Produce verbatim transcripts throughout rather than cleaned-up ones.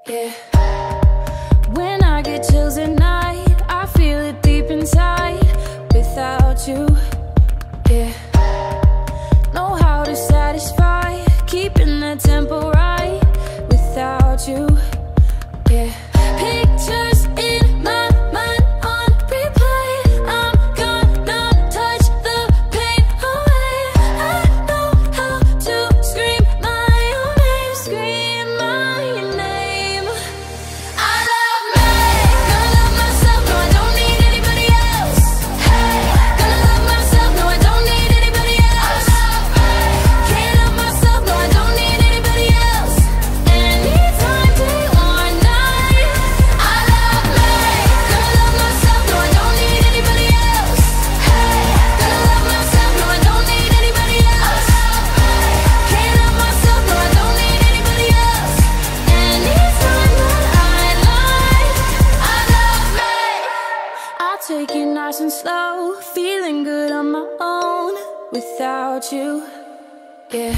Yeah. When I get chills at night, I feel it deep inside. Without you, yeah. Know how to satisfy, keeping the tempo right. Without you, yeah. Pictures in my mind on replay. I'm gonna touch the pain away. I know how to scream my own name, scream my name. I love me, gonna love myself, no I don't need anybody else. Hey, gonna love myself, no I don't need anybody else. I love me, can't love myself, no I don't need anybody else. Anytime, day or night. I love me, gonna love myself, no I don't need anybody else. Hey, gonna love myself, no I don't need anybody else. I love me, can't love myself, no I don't need anybody else. Anytime that I like, I love me. I'll take it nice and slow, feeling good on my own. Without you, yeah.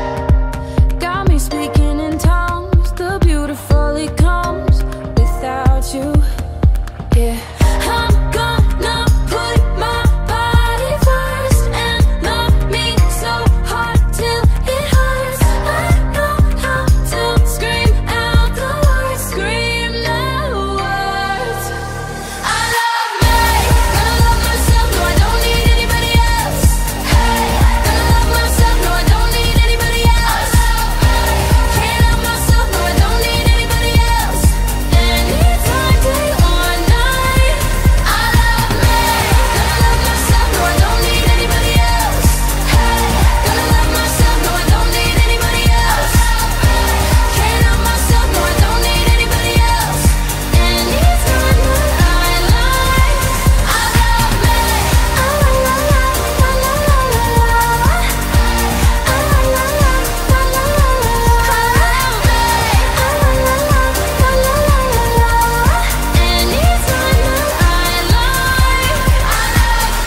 Got me speaking in tongues, the beautiful it comes. Without you, yeah. I'm gonna put my body first and love me so hard till it hurts. I know how to scream out the words, scream the words. I love me, gonna love myself, no I don't need anybody else. Hey, gonna love myself, no I don't need anybody else. I love me, can't love myself, no I don't need anybody else. Anytime, day or night. I love me, gonna love myself, no I don't need anybody else. Hey, gonna love myself, no I don't need anybody else. I love me, can't love myself, no I don't need anybody else. Anytime that I like, I love me. I la la la, la la la la la. I la la la, la la la la la. I love me. I la la la, la la la la la. Anytime that I like, I love.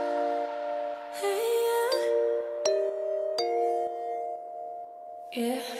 Hey, yeah. Yeah.